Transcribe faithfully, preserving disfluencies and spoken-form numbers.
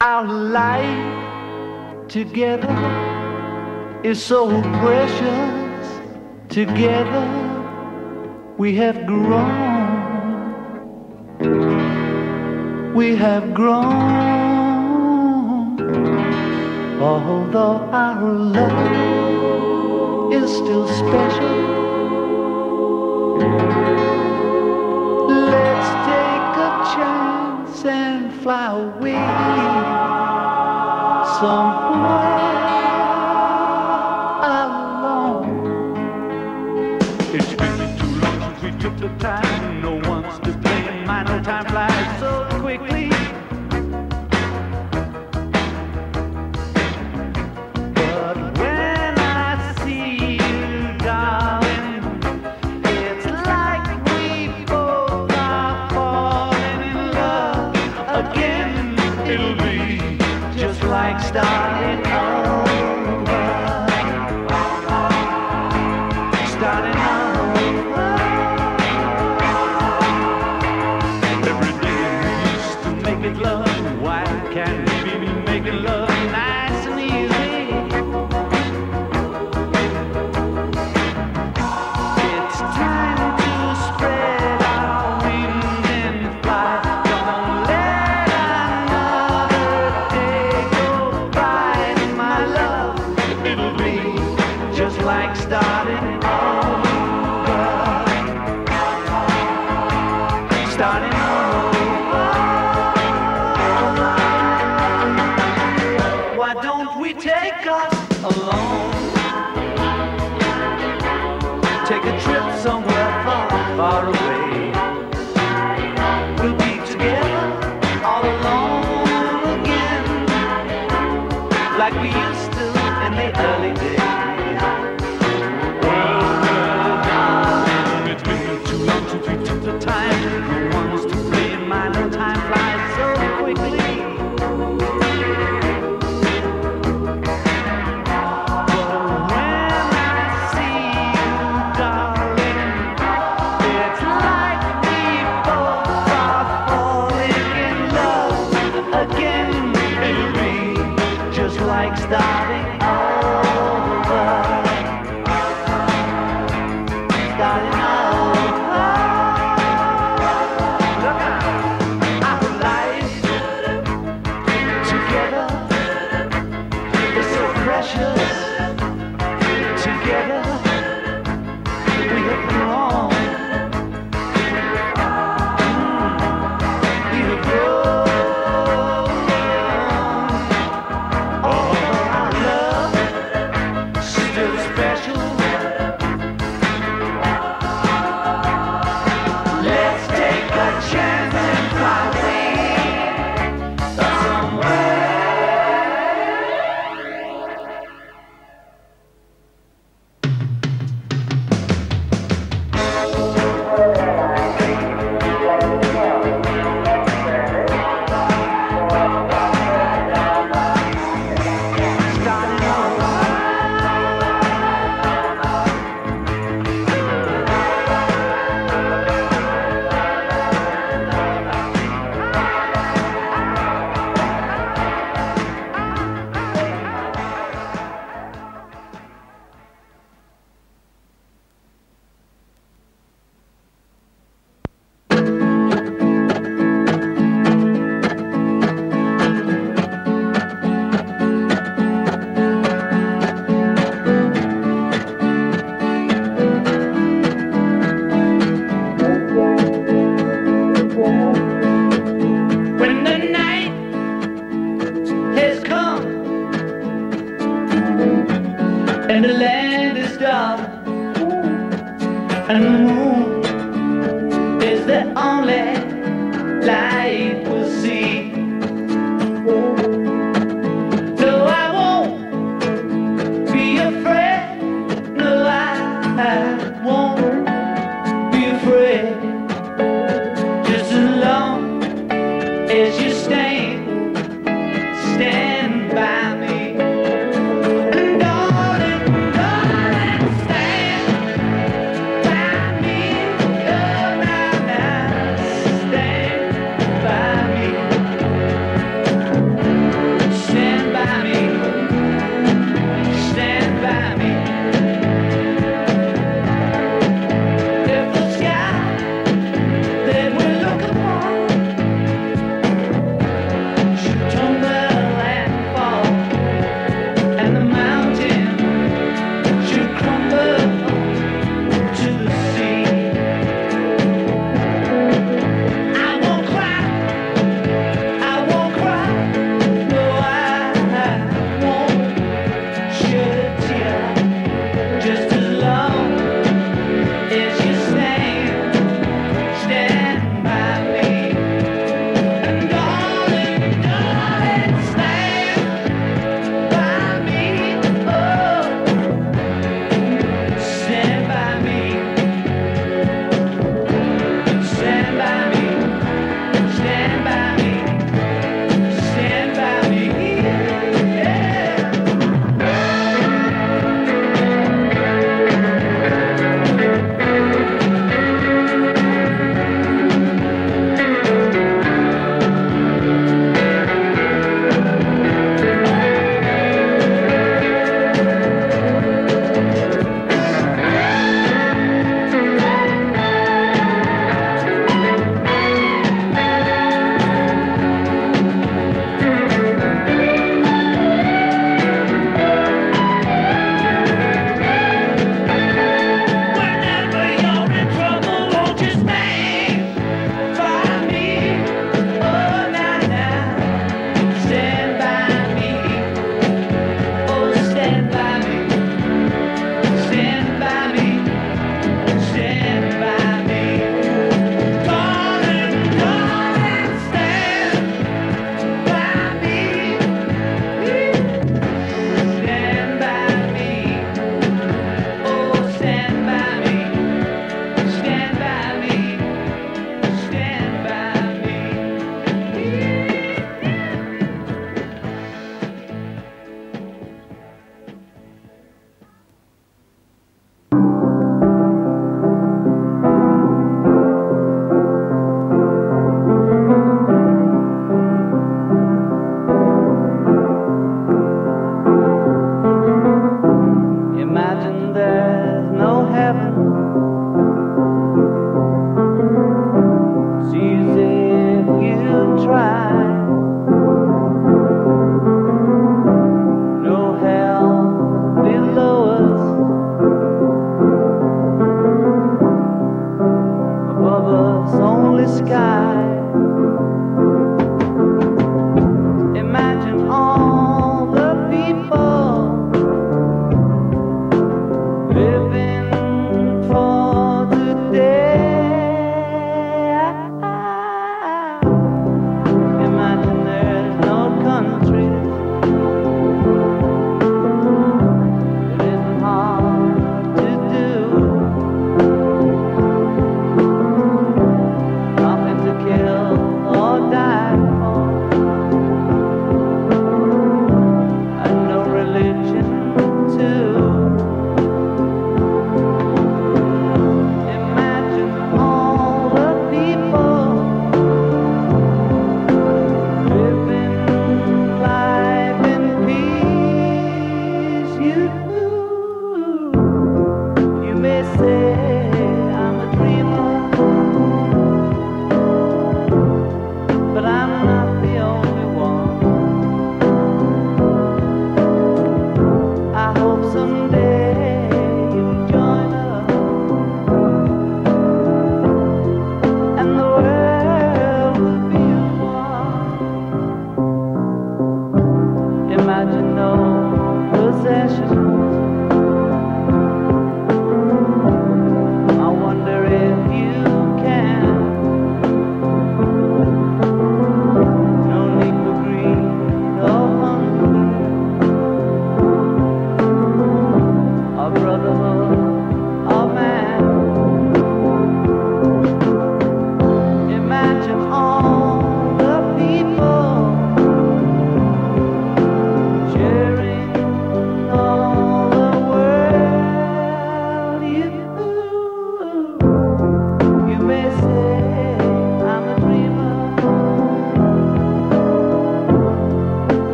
Our life together is so precious. Together we have grown. We have grown. Although our love is still special, let's take a chance and fly away somewhere alone. It's been too long since we took the time. No one's to blame. My no time flies so quickly. But when I see you, darling, it's like we both are falling in love again. It'll be just like starting over, starting over. Every day we used to make it love. Why can't we be making love nice and easy? It's time to spread our wings and fly. Don't let another day go by, my love. It'll be just like starting over, starting over. Why don't we take us alone? Take a trip somewhere far, far away. We'll be together all alone again, like we used to in the early days. Well, well, darling, it's been too long since we took the time. No one's to blame. My no time flies so quickly. But when I see you, darling, it's like we both are falling in love again. It'll be just like starting over, starting over. Look out, our life together is so precious. Together we have grown. We have grown. Although our love still special, let's take a chance and fly away somewhere. Starting over. When the night has come and the land is dark and the moon is the only light